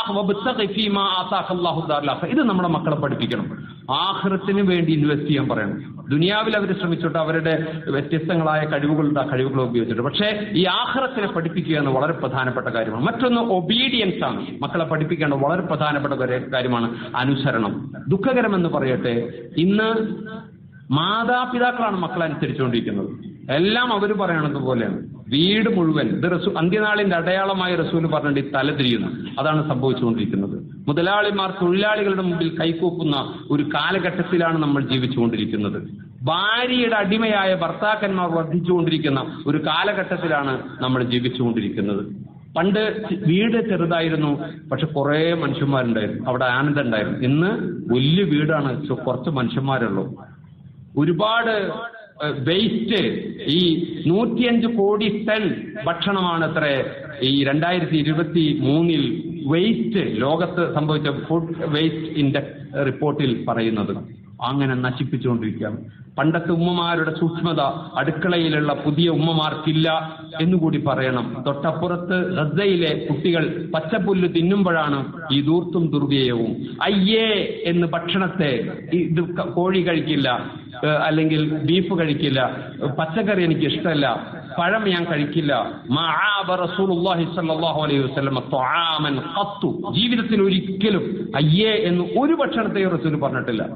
ഇത് നമ്മുടെ മക്കളെ പഠിപ്പിക്കണം. ആഖിറത്തിന് വേണ്ടി ഇൻവെസ്റ്റ് ചെയ്യാൻ പറയണം. ദുനിയാവിൽ അവർ ശ്രമിച്ചിട്ട് അവരുടെ വ്യത്യസ്തങ്ങളായ കഴിവുകളുണ്ട്, ആ കഴിവുകൾ ഉപയോഗിച്ചിട്ട്. പക്ഷേ ഈ ആഖിറത്തിനെ പഠിപ്പിക്കുക എന്ന് വളരെ പ്രധാനപ്പെട്ട കാര്യമാണ്. മറ്റൊന്ന് ഒബീഡിയൻസ് ആണ്. മക്കളെ പഠിപ്പിക്കേണ്ട വളരെ പ്രധാനപ്പെട്ട കാര്യമാണ് അനുസരണം. ദുഃഖകരമെന്ന് പറയട്ടെ, ഇന്ന് മാതാപിതാക്കളാണ് മക്കളെ അനുസരിച്ചുകൊണ്ടിരിക്കുന്നത്. എല്ലാം അവർ പറയണത് പോലെയാണ്. വീട് മുഴുവൻ ഇത് റസൂ അന്ത്യനാളിന്റെ അടയാളമായി റസൂല് പറഞ്ഞിട്ട് ഈ തലതിരിയുന്നു. അതാണ് സംഭവിച്ചുകൊണ്ടിരിക്കുന്നത്. മുതലാളിമാർ തൊഴിലാളികളുടെ മുമ്പിൽ കൈകൂപ്പുന്ന ഒരു കാലഘട്ടത്തിലാണ് നമ്മൾ ജീവിച്ചുകൊണ്ടിരിക്കുന്നത്. ഭാര്യയുടെ അടിമയായ ഭർത്താക്കന്മാർ വർദ്ധിച്ചുകൊണ്ടിരിക്കുന്ന ഒരു കാലഘട്ടത്തിലാണ് നമ്മൾ ജീവിച്ചുകൊണ്ടിരിക്കുന്നത്. പണ്ട് വീട് ചെറുതായിരുന്നു, പക്ഷെ കുറെ മനുഷ്യന്മാരുണ്ടായിരുന്നു, അവിടെ ആനന്ദം ഉണ്ടായിരുന്നു. ഇന്ന് വലിയ വീടാണ്, കുറച്ച് മനുഷ്യന്മാരുള്ളൂ. ഒരുപാട് വേസ്റ്റ്. ഈ നൂറ്റിയഞ്ച് കോടി ടൺ ഭക്ഷണമാണ് അത്ര ഈ രണ്ടായിരത്തി ഇരുപത്തി മൂന്നിൽ വേസ്റ്റ് ലോകത്ത് സംഭവിച്ച ഫുഡ് വേസ്റ്റ് ഇൻഡെക്സ് റിപ്പോർട്ടിൽ പറയുന്നത്. അങ്ങനെ നശിപ്പിച്ചുകൊണ്ടിരിക്കുകയാണ്. പണ്ടത്തെ ഉമ്മമാരുടെ സൂക്ഷ്മത അടുക്കളയിലുള്ള പുതിയ ഉമ്മമാർക്കില്ല എന്നുകൂടി പറയണം. തൊട്ടപ്പുറത്ത് ഗസയിലെ കുട്ടികൾ പച്ചപ്പുല്ല് തിന്നുമ്പോഴാണ് ഈ ദൂർത്തും ദുർവ്യയവും. അയ്യേ എന്ന് ഭക്ഷണത്തെ, ഇത് കോഴി കഴിക്കില്ല, അല്ലെങ്കിൽ ബീഫ് കഴിക്കില്ല, പച്ചക്കറി എനിക്ക് ഇഷ്ടമല്ല, പഴം ഞാൻ കഴിക്കില്ല, ജീവിതത്തിൽ ഒരിക്കലും അയ്യേ എന്ന് ഒരു ഭക്ഷണത്തെയും റസൂൽ പറഞ്ഞിട്ടില്ല.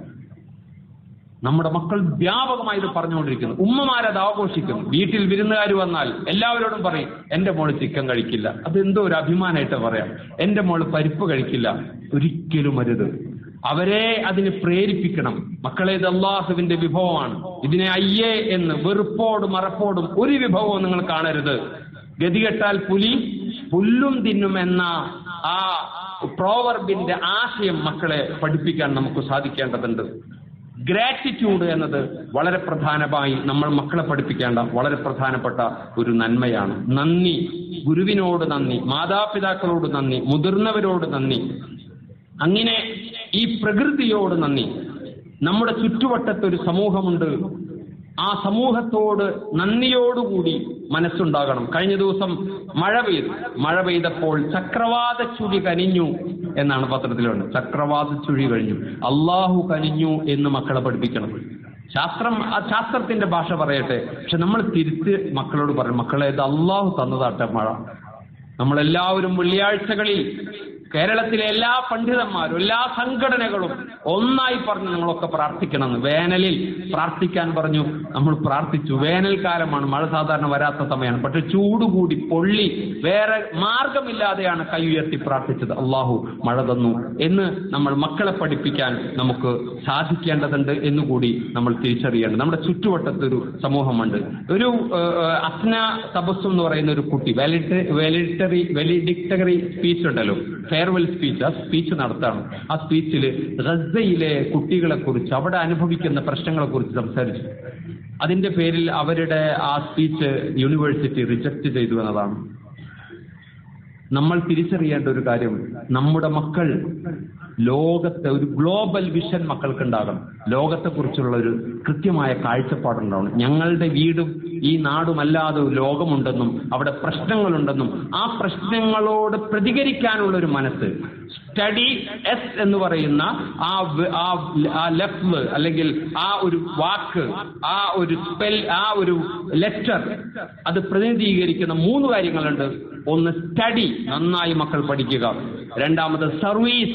നമ്മുടെ മക്കൾ വ്യാപകമായി ഇത് പറഞ്ഞുകൊണ്ടിരിക്കുന്നു. ഉമ്മമാരത് ആഘോഷിക്കും. വീട്ടിൽ വിരുന്നുകാർ വന്നാൽ എല്ലാവരോടും പറയും, എന്റെ മോള് ചിക്കൻ കഴിക്കില്ല. അതെന്തോ ഒരു അഭിമാനമായിട്ട് പറയാം. എന്റെ മോള് പരിപ്പ് കഴിക്കില്ല. ഒരിക്കലും അരുത്. അവരെ അതിന് പ്രേരിപ്പിക്കണം. മക്കളെ, ഇത് അല്ലാഹുവിന്റെ വിഭവമാണ്. ഇതിനെ അയ്യേ എന്ന് വെറുപ്പോടും മറപ്പോടും ഒരു വിഭവവും നിങ്ങൾ കാണരുത്. ഗതികെട്ടാൽ പുലി പുല്ലും തിന്നും എന്ന ആ പ്രോവർബിന്റെ ആശയം മക്കളെ പഠിപ്പിക്കാൻ നമുക്ക് സാധിക്കേണ്ടതുണ്ട്. ഗ്രാറ്റിറ്റ്യൂഡ് എന്നത് വളരെ പ്രധാനമായി നമ്മൾ മക്കളെ പഠിപ്പിക്കേണ്ട വളരെ പ്രധാനപ്പെട്ട ഒരു നന്മയാണ്. നന്ദി, ഗുരുവിനോട് നന്ദി, മാതാപിതാക്കളോട് നന്ദി, മുതിർന്നവരോട് നന്ദി, അങ്ങനെ ഈ പ്രകൃതിയോട് നന്ദി. നമ്മുടെ ചുറ്റുവട്ടത്തൊരു സമൂഹമുണ്ട്. ആ സമൂഹത്തോട് നന്ദിയോടുകൂടി മനസ്സുണ്ടാകണം. കഴിഞ്ഞ ദിവസം മഴ പെയ്തു. മഴ പെയ്തപ്പോൾ ചക്രവാത ചുഴി കനിഞ്ഞു എന്നാണ് പത്രത്തിലുണ്ട്. ചക്രവാത ചുഴി കഴിഞ്ഞു, അള്ളാഹു കനിഞ്ഞു എന്ന് മക്കളെ പഠിപ്പിക്കണം. ശാസ്ത്രം ശാസ്ത്രത്തിന്റെ ഭാഷ പറയട്ടെ, പക്ഷെ നമ്മൾ തിരിച്ച് മക്കളോട് പറയും, മക്കളെ ഇത് അള്ളാഹു തന്നതാട്ടെ മഴ. നമ്മളെല്ലാവരും വെള്ളിയാഴ്ചകളിൽ കേരളത്തിലെ എല്ലാ പണ്ഡിതന്മാരും എല്ലാ സംഘടനകളും ഒന്നായി പറഞ്ഞു നിങ്ങളൊക്കെ പ്രാർത്ഥിക്കണമെന്ന്. വേനലിൽ പ്രാർത്ഥിക്കാൻ പറഞ്ഞു. നമ്മൾ പ്രാർത്ഥിച്ചു. വേനൽക്കാലമാണ്, മഴ സാധാരണ വരാത്ത സമയമാണ്. പക്ഷെ ചൂടുകൂടി പൊള്ളി വേറെ മാർഗമില്ലാതെയാണ് കൈ ഉയർത്തി പ്രാർത്ഥിച്ചത്. അള്ളാഹു മഴ തന്നു എന്ന് നമ്മൾ മക്കളെ പഠിപ്പിക്കാൻ നമുക്ക് സാധിക്കേണ്ടതുണ്ട് എന്നുകൂടി നമ്മൾ തിരിച്ചറിയേണ്ടത്. നമ്മുടെ ചുറ്റുവട്ടത്തൊരു സമൂഹമുണ്ട്. ഒരു അസ്ന തപസ്സും എന്ന് പറയുന്ന ഒരു കുട്ടി വാലിഡിറ്ററി വാലിഡിക്ടറി സ്പീച്ച് ഉണ്ടല്ലോ, ഫെയർവെൽ സ്പീച്ച്, ആ സ്പീച്ച് നടത്താണ്. ആ സ്പീച്ചിൽ ഗസയിലെ കുട്ടികളെ കുറിച്ച്, അവിടെ അനുഭവിക്കുന്ന പ്രശ്നങ്ങളെ കുറിച്ച് സംസാരിച്ചു. അതിന്റെ പേരിൽ അവരുടെ ആ സ്പീച്ച് യൂണിവേഴ്സിറ്റി റിജക്ട് ചെയ്തു എന്നതാണ്. നമ്മൾ തിരിച്ചറിയേണ്ട ഒരു കാര്യം, നമ്മുടെ മക്കൾ ലോകത്തെ ഒരു ഗ്ലോബൽ വിഷൻ മക്കൾക്ക് ഉണ്ടാകണം. ലോകത്തെക്കുറിച്ചുള്ള ഒരു കൃത്യമായ കാഴ്ചപ്പാടുണ്ടാവണം. ഞങ്ങളുടെ വീടും ഈ നാടുമല്ലാതെ ഒരു ലോകമുണ്ടെന്നും അവിടെ പ്രശ്നങ്ങളുണ്ടെന്നും ആ പ്രശ്നങ്ങളോട് പ്രതികരിക്കാനുള്ള ഒരു മനസ്സ്. സ്റ്റഡി എസ് എന്ന് പറയുന്ന ആ ആ ലെഫ്റ്റ് അല്ലെങ്കിൽ ആ ഒരു വാക്ക്, ആ ഒരു സ്പെൽ, ആ ഒരു ലെറ്റർ, അത് പ്രതിനിധീകരിക്കുന്ന മൂന്ന് കാര്യങ്ങളുണ്ട്. ഒന്ന് സ്റ്റഡി, നന്നായി മക്കൾ പഠിക്കുക. രണ്ടാമത് സർവീസ്,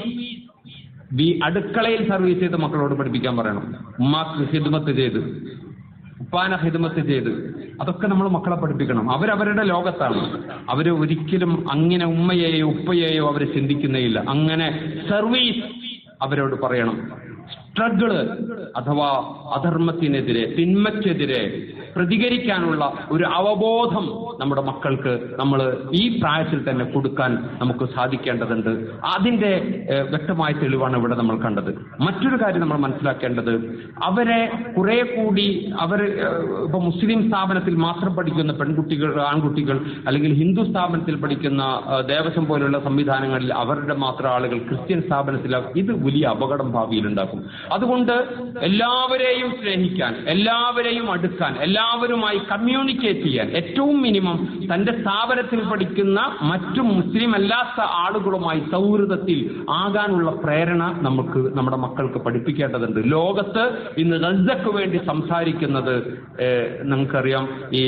ഈ അടുക്കളയിൽ സർവീസ് ചെയ്ത് മക്കളോട് പഠിപ്പിക്കാൻ പറയണം. ഉമ്മാക്ക് ഹിദ്മത്ത് ചെയ്ത്, ഉപ്പാന ഹിദ്മത്ത് ചെയ്ത്, അതൊക്കെ നമ്മൾ മക്കളെ പഠിപ്പിക്കണം. അവരവരുടെ ലോകത്താണ്. അവര് ഒരിക്കലും അങ്ങനെ ഉമ്മയെയോ ഉപ്പയെയോ അവർ ചിന്തിക്കുന്നേയില്ല. അങ്ങനെ സർവീസ് അവരോട് പറയണം. സ്ട്രഗിള് അഥവാ അധർമ്മത്തിനെതിരെ, തിന്മയ്ക്കെതിരെ പ്രതികരിക്കാനുള്ള ഒരു അവബോധം നമ്മുടെ മക്കൾക്ക് നമ്മൾ ഈ പ്രായത്തിൽ തന്നെ കൊടുക്കാൻ നമുക്ക് സാധിക്കേണ്ടതുണ്ട്. അതിന്റെ വ്യക്തമായ തെളിവാണ് ഇവിടെ നമ്മൾ കണ്ടത്. മറ്റൊരു കാര്യം നമ്മൾ മനസ്സിലാക്കേണ്ടത്, അവരെ കുറെ കൂടി അവർ ഇപ്പൊ മുസ്ലിം സ്ഥാപനത്തിൽ മാത്രം പഠിക്കുന്ന പെൺകുട്ടികൾ, ആൺകുട്ടികൾ, അല്ലെങ്കിൽ ഹിന്ദു സ്ഥാപനത്തിൽ പഠിക്കുന്ന ദേവസ്വം പോലുള്ള സംവിധാനങ്ങളിൽ അവരുടെ മാത്രം ആളുകൾ ക്രിസ്ത്യൻ സ്ഥാപനത്തിൽ, ഇത് വലിയ അപകടം ഭാവിയിൽ ഉണ്ടാക്കും. അതുകൊണ്ട് എല്ലാവരെയും സ്നേഹിക്കാൻ, എല്ലാവരെയും അടുക്കാൻ, എല്ലാവരുമായി കമ്മ്യൂണിക്കേറ്റ് ചെയ്യാൻ, ഏറ്റവും മിനിമം തന്റെ സ്ഥാപനത്തിൽ പഠിക്കുന്ന മറ്റു മുസ്ലിം അല്ലാത്ത ആളുകളുമായി സൗഹൃദത്തിൽ ആകാനുള്ള പ്രേരണ നമുക്ക് നമ്മുടെ മക്കൾക്ക് പഠിപ്പിക്കേണ്ടതുണ്ട്. ലോകത്ത് ഇന്ന് ഗസക്ക് വേണ്ടി സംസാരിക്കുന്നത് നമുക്കറിയാം, ഈ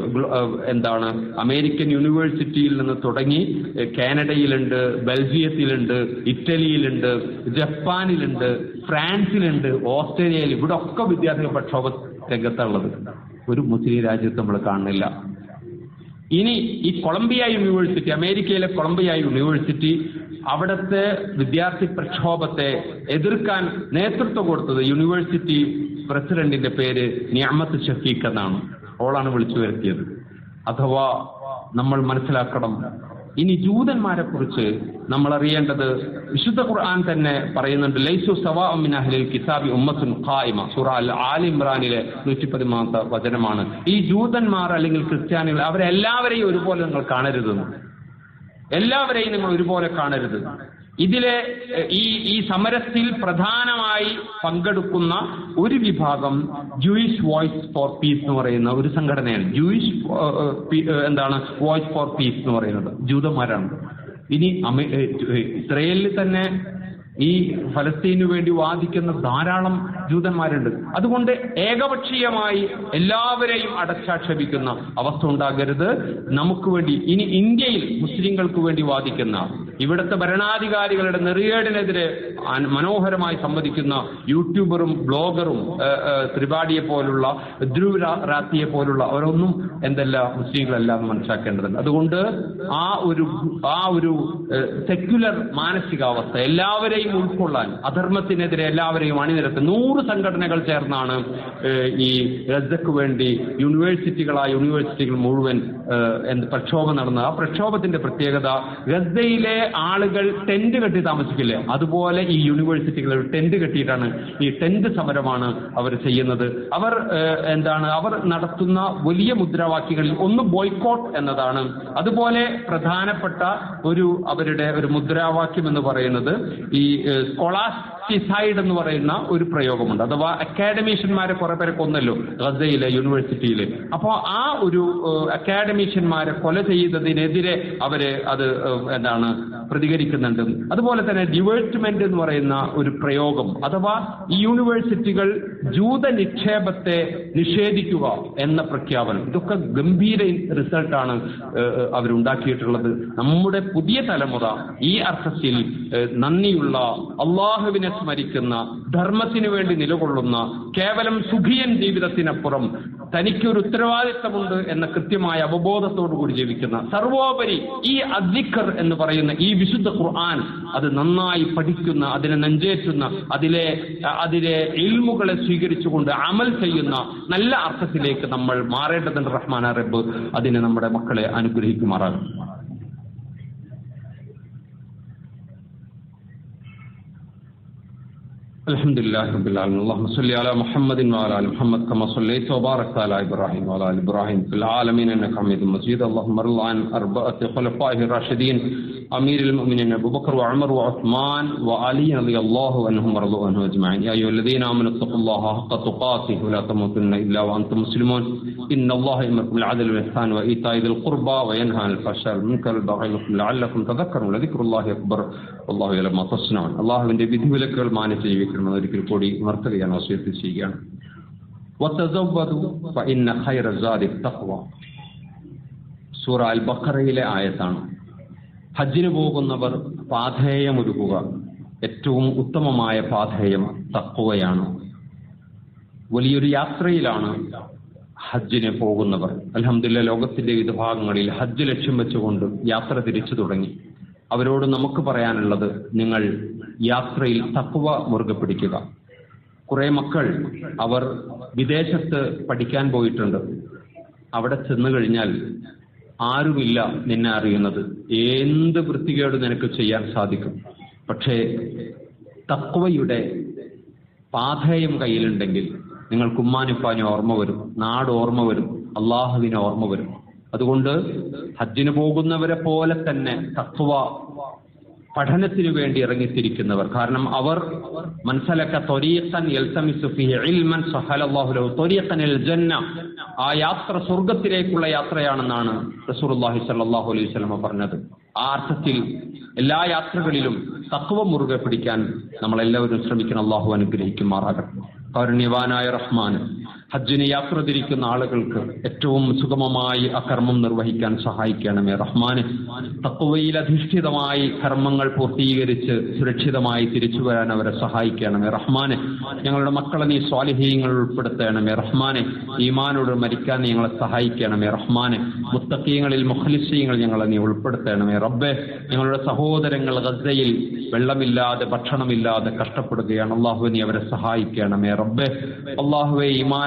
എന്താണ് അമേരിക്കൻ യൂണിവേഴ്സിറ്റിയിൽ നിന്ന് തുടങ്ങി കാനഡയിലുണ്ട്, ബെൽജിയത്തിലുണ്ട്, ഇറ്റലിയിലുണ്ട്, ജപ്പാനിലുണ്ട്, ഫ്രാൻസിലുണ്ട്, ഓസ്ട്രേലിയയിൽ, ഇവിടെ ഒക്കെ വിദ്യാർത്ഥികൾ പ്രക്ഷോഭ രംഗത്തുള്ളത്. ഒരു മുസ്ലിം രാജ്യത്ത് നമ്മൾ കാണുന്നില്ല. ഇനി ഈ കൊളംബിയ യൂണിവേഴ്സിറ്റി, അമേരിക്കയിലെ കൊളംബിയ യൂണിവേഴ്സിറ്റി, അവിടുത്തെ വിദ്യാർത്ഥി പ്രക്ഷോഭത്തെ എതിർക്കാൻ നേതൃത്വം കൊടുത്തത് യൂണിവേഴ്സിറ്റി പ്രസിഡന്റിന്റെ പേര് നിഅമത്ത് ഷഫീഖ് എന്നാണ്. അവളാണ് വിളിച്ചു വരുത്തിയത്. അഥവാ നമ്മൾ മനസ്സിലാക്കണം, ഇനി ജൂതന്മാരെ കുറിച്ച് നമ്മൾ അറിയേണ്ടത്, വിശുദ്ധ ഖുർആൻ തന്നെ പറയുന്നുണ്ട്, ലൈസു സവാഉ മിൻ അഹ്ലിൽ കിതാബി ഉമ്മത്തുൻ ഖായിമ, സൂറ അൽ ആലി ഇംറാനിലെ നൂറ്റി പതിമൂന്നാമത്തെ വചനമാണ്. ഈ ജൂതന്മാർ അല്ലെങ്കിൽ ക്രിസ്ത്യാനികൾ, അവരെല്ലാവരെയും ഒരുപോലെ നിങ്ങൾ കാണരുതെന്ന്. എല്ലാവരെയും നിങ്ങൾ ഒരുപോലെ കാണരുത്. ഇതിലെ ഈ ഈ സമരത്തിൽ പ്രധാനമായി പങ്കെടുക്കുന്ന ഒരു വിഭാഗം ജൂയിഷ് വോയിസ് ഫോർ പീസ് എന്ന് പറയുന്ന ഒരു സംഘടനയാണ്. ജൂയിഷ് എന്താണ് വോയിസ് ഫോർ പീസ് എന്ന് പറയുന്നത് ജൂതന്മാരാണ്. ഇനി ഇസ്രയേലിൽ തന്നെ ഈ ഫലസ്തീനു വേണ്ടി വാദിക്കുന്ന ധാരാളം ജൂതന്മാരുണ്ട്. അതുകൊണ്ട് ഏകപക്ഷീയമായി എല്ലാവരെയും അടച്ചാക്ഷേപിക്കുന്ന അവസ്ഥ ഉണ്ടാകരുത്. നമുക്ക് വേണ്ടി ഇനി ഇന്ത്യയിൽ മുസ്ലിങ്ങൾക്ക് വേണ്ടി വാദിക്കുന്ന ഇവിടുത്തെ ഭരണാധികാരികളുടെ നെറിയേടിനെതിരെ മനോഹരമായി സംവദിക്കുന്ന യൂട്യൂബറും ബ്ലോഗറും ത്രിപാഠിയെ പോലുള്ള ധ്രുവ് റാത്തിയെ പോലുള്ള അവരൊന്നും എന്തല്ല മുസ്ലിങ്ങളല്ല എന്ന് മനസ്സിലാക്കേണ്ടതുണ്ട്. അതുകൊണ്ട് ആ ഒരു ആ ഒരു സെക്യുലർ മാനസികാവസ്ഥ എല്ലാവരെയും ഉൾക്കൊള്ളാൻ, അധർമ്മത്തിനെതിരെ എല്ലാവരെയും അണിനിരത്തി നൂറ് സംഘടനകൾ ചേർന്നാണ് ഈ ഗസക്ക് വേണ്ടി യൂണിവേഴ്സിറ്റികളായ യൂണിവേഴ്സിറ്റികൾ മുഴുവൻ എന്ത് പ്രക്ഷോഭം നടന്നത്. ആ പ്രക്ഷോഭത്തിന്റെ പ്രത്യേകത ഗസയിലെ ആളുകൾ ടെന്റ് കെട്ടി താമസിക്കില്ലേ, അതുപോലെ ഈ യൂണിവേഴ്സിറ്റികൾ ടെന്റ് കെട്ടിയിട്ടാണ് ഈ ടെന്റ് സമരമാണ് അവർ ചെയ്യുന്നത്. അവർ എന്താണ് അവർ നടത്തുന്ന വലിയ മുദ്രാവാക്യങ്ങളിൽ ഒന്ന് ബോയ്ക്കോട്ട് എന്നതാണ്. അതുപോലെ പ്രധാനപ്പെട്ട ഒരു അവരുടെ ഒരു മുദ്രാവാക്യം എന്ന് പറയുന്നത് ഈ സ്കോളാസ്റ്റിസൈഡ് എന്ന് പറയുന്ന ഒരു പ്രയോഗമുണ്ട്. അഥവാ അക്കാഡമീഷ്യന്മാരെ കുറെ പേരെ കൊന്നല്ലോ ഗസയിലെ യൂണിവേഴ്സിറ്റിയിൽ. അപ്പോൾ ആ ഒരു അക്കാഡമീഷ്യന്മാരെ കൊല ചെയ്തതിനെതിരെ അവര് അത് എന്താണ് പ്രതികരിക്കുന്നുണ്ട്. അതുപോലെ തന്നെ ഡിവേഴ്സ്മെന്റ് എന്ന് പറയുന്ന ഒരു പ്രയോഗം, അഥവാ ഈ യൂണിവേഴ്സിറ്റികൾ ജൂത നിക്ഷേപത്തെ നിഷേധിക്കുക എന്ന പ്രഖ്യാപനം, ഇതൊക്കെ ഗംഭീര റിസൾട്ടാണ് അവരുണ്ടാക്കിയിട്ടുള്ളത്. നമ്മുടെ പുതിയ തലമുറ ഈ അർത്ഥത്തിൽ നന്ദിയുള്ള, അള്ളാഹുവിനെ സ്മരിക്കുന്ന, ധർമ്മത്തിനു വേണ്ടി നിലകൊള്ളുന്ന, കേവലം സുഖിയൻ ജീവിതത്തിനപ്പുറം തനിക്കൊരു ഉത്തരവാദിത്തമുണ്ട് എന്ന കൃത്യമായ അവബോധത്തോടുകൂടി ജീവിക്കുന്ന, സർവോപരി ഈ അദ്ദിഖർ എന്ന് പറയുന്ന ഈ വിശുദ്ധ ഖുർആൻ അത് നന്നായി പഠിക്കുന്ന, അതിനെ നെഞ്ചേറ്റുന്ന, അതിലെ അതിലെ ഇൽമുകളെ സ്വീകരിച്ചുകൊണ്ട് അമൽ ചെയ്യുന്ന നല്ല അർത്ഥത്തിലേക്ക് നമ്മൾ മാറേണ്ടതുണ്ട്. റഹ്മാൻ റബ്ബ് അതിനെ നമ്മുടെ മക്കളെ അനുഗ്രഹിക്കുമാറാകും. الحمد لله رب العالمين. اللهم صل على محمد وعلى ال محمد كما صليت وباركت على ابراهيم وعلى ال ابراهيم في العالمين انك حميد مجيد. اللهم ارض عن اربعه خلفائه الراشدين امير المؤمنين ابو بكر وعمر وعثمان وعلي رضي الله عنهم ورضوا عنهم اجمعين. يا ايها الذين امنوا اتقوا الله حق تقاته ولا تموتن الا وانتم مسلمون. ان الله يأمركم بالعدل والاحسان وايتاء ذي القربى وينهى عن الفحشاء والمنكر والبغي لعلكم تذكرون. لذكر الله اكبر والله يعلم ما تصنعون. അല്ലാഹുവിന്റെ വിധിവിലക്കുകൾ മാനിച്ച് ജീവിക്കണം ഒരിക്കൽ കൂടി ഉണർത്തുകയാണ്, വസിയത്ത് ചെയ്യുകയാണ്. വതസവ്വദു ഫഇന്ന ഖൈറ സാദി തഖ്വ. സൂറ അൽ ബഖറയിലെ ആയത്താണ്. ഹജ്ജിന് പോകുന്നവർ പാഥേയമൊരുക്കുക, ഏറ്റവും ഉത്തമമായ പാഥേയം തഖ്വയാണ്. വലിയൊരു യാത്രയിലാണ് ഹജ്ജിന് പോകുന്നവർ. അൽഹംദുലില്ലാഹ് ലോകത്തിന്റെ വിവിധ ഭാഗങ്ങളിൽ ഹജ്ജ് ലക്ഷ്യം വെച്ചുകൊണ്ട് യാത്ര തിരിച്ചു തുടങ്ങി. അവരോട് നമുക്ക് പറയാനുള്ളത്, നിങ്ങൾ യാത്രയിൽ തഖ്വ മുറുകെ പിടിക്കുക. കുറെ മക്കൾ അവർ വിദേശത്ത് പഠിക്കാൻ പോയിട്ടുണ്ട്. അവിടെ ചെന്നു കഴിഞ്ഞാൽ ആരുമില്ല നിന്നെ അറിയുന്നത്, എന്ത് വൃത്തികേട് നിനക്ക് ചെയ്യാൻ സാധിക്കും. പക്ഷേ തഖ്വയുടെ പാഥേയം കയ്യിലുണ്ടെങ്കിൽ നിങ്ങൾക്ക് ഉമ്മാനുപ്പാനെ ഓർമ്മ വരും, നാട് ഓർമ്മ വരും, അള്ളാഹുവിനെ ഓർമ്മ വരും. അതുകൊണ്ട് ഹജ്ജിന് പോകുന്നവരെ പോലെ തന്നെ തഖ്വ പഠനത്തിനു വേണ്ടി ഇറങ്ങിത്തിരിക്കുന്നവർ, കാരണം അവർ മൻസലക ത്വരീഖൻ യൽതമിസു ഫീഹി ഇൽമൻ സഹലല്ലാഹു ലഹു ത്വരീഖൻ ഇൽ ജന്ന, ആ യാത്ര സ്വർഗ്ഗത്തിലേക്കുള്ള യാത്രയാണെന്നാണ് റസൂലുള്ളാഹി സ്വല്ലല്ലാഹു അലൈഹി വസല്ലം പറഞ്ഞത്. ആ അർത്ഥത്തിൽ എല്ലാ യാത്രകളിലും തഖ്വ മുറുകെ പിടിക്കാൻ നമ്മളെല്ലാവരും ശ്രമിക്കണം. അള്ളാഹു അനുഗ്രഹിക്കുമാറാകട്ടെ. കാരുണ്യവാനായ റഹ്മാൻ, ഹജ്ജിന് യാത്ര തിരിക്കുന്ന ആളുകൾക്ക് ഏറ്റവും സുഗമമായി ആ കർമ്മം നിർവഹിക്കാൻ സഹായിക്കണമേ റഹ്മാനെ. തഖ്വയിൽ അധിഷ്ഠിതമായി കർമ്മങ്ങൾ പൂർത്തീകരിച്ച് സുരക്ഷിതമായി തിരിച്ചു വരാൻ അവരെ സഹായിക്കണമേ റഹ്മാനെ. ഞങ്ങളുടെ മക്കളെ നീ സ്വാലിഹീങ്ങൾ ഉൾപ്പെടുത്തണമേ റഹ്മാനെ. ഈമാനോട് മരിക്കാൻ ഞങ്ങളെ സഹായിക്കണമേ റഹ്മാനെ. മുത്തഖീങ്ങളിൽ മുഖ്ലിസീങ്ങൾ ഞങ്ങളെ നീ ഉൾപ്പെടുത്തണമേ റബ്ബേ. ഞങ്ങളുടെ സഹോദരങ്ങൾ ഗസയിൽ വെള്ളമില്ലാതെ ഭക്ഷണമില്ലാതെ കഷ്ടപ്പെടുകയാണ്. അള്ളാഹുവെ നീ അവരെ സഹായിക്കണമേ റബ്ബേ. അള്ളാഹുവെ ഈമാനോട്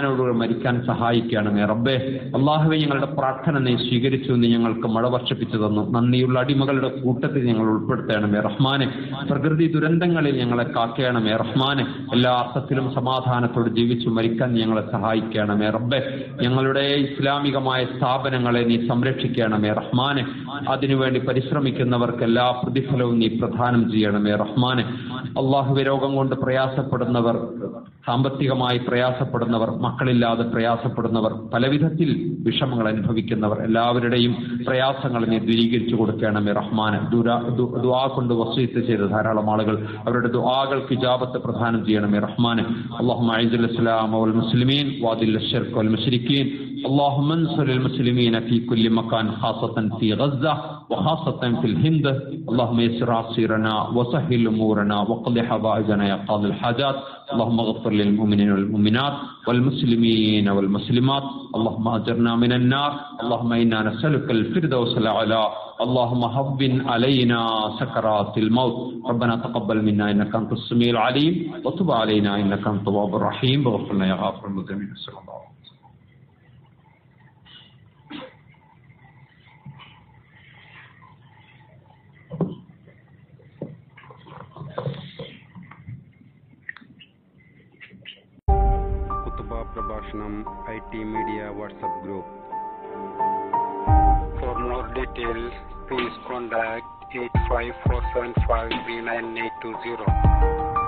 ഈമാനോടുകൂടി മരിക്കാൻ സഹായിക്കണമേ റബ്ബേ. അള്ളാഹുവേ, ഞങ്ങളുടെ പ്രാർത്ഥന നീ സ്വീകരിച്ചു, നീ ഞങ്ങൾക്ക് മഴ വർഷിപ്പിച്ചു തന്നു. നന്ദിയുള്ള അടിമകളുടെ കൂട്ടത്തിൽ ഞങ്ങൾ ഉൾപ്പെടുത്തണമേ റഹ്മാനെ. പ്രകൃതി ദുരന്തങ്ങളിൽ ഞങ്ങളെ കാക്കണമേ റഹ്മാനെ. എല്ലാ അർത്ഥത്തിലും സമാധാനത്തോട് ജീവിച്ചു മരിക്കാൻ ഞങ്ങളെ സഹായിക്കണമേ റബ്ബേ. ഞങ്ങളുടെ ഇസ്ലാമികമായ സ്ഥാപനങ്ങളെ നീ സംരക്ഷിക്കണമേ റഹ്മാനെ. അതിനുവേണ്ടി പരിശ്രമിക്കുന്നവർക്ക് എല്ലാ പ്രതിഫലവും നീ പ്രദാനം ചെയ്യണമേ റഹ്മാനെ. അള്ളാഹുവേ, രോഗം കൊണ്ട് പ്രയാസപ്പെടുന്നവർ, സാമ്പത്തികമായി പ്രയാസപ്പെടുന്നവർ, മക്കളില്ലാതെ പ്രയാസപ്പെടുന്നവർ, പലവിധത്തിൽ വിഷമങ്ങൾ അനുഭവിക്കുന്നവർ, എല്ലാവരുടെയും പ്രയാസങ്ങൾ നീ ദൂരീകരിച്ചു കൊടുക്കണമേ റഹ്മാനെ. ദുആ കൊണ്ട് വസീയത്ത് ചെയ്ത ധാരാളം ആളുകൾ, അവരുടെ ദുആകൾക്ക് ഇജാബത്ത് പ്രദാനം ചെയ്യണമേ റഹ്മാനെ. അല്ലാഹുമ്മ അഇസ്ൽ ഇസ്ലാമ വൽ മുസ്ലിമീൻ വഅദിൽ അശ്ശിർക വൽ മുശ്രിക്കീൻ. اللهم انصر المسلمين في كل مكان خاصة في غزة وخاصة في الهند. اللهم يسر عسيرنا وسهل أمورنا وقض حوائجنا يا قاضي الحاجات. اللهم اغفر للمؤمنين والمؤمنات والمسلمين والمسلمات. اللهم أجرنا من النار. اللهم إنا نسألك الفردوس الأعلى. اللهم هون علينا سكرات الموت. ربنا تقبل منا إنك أنت السميع العليم وتب علينا إنك أنت التواب الرحيم. واغفر لنا يا غافر المذنبين. صلى الله عليه وسلم. Prabhashanam I T Media WhatsApp group. For more details, please contact eight five four seven five three nine eight two zero.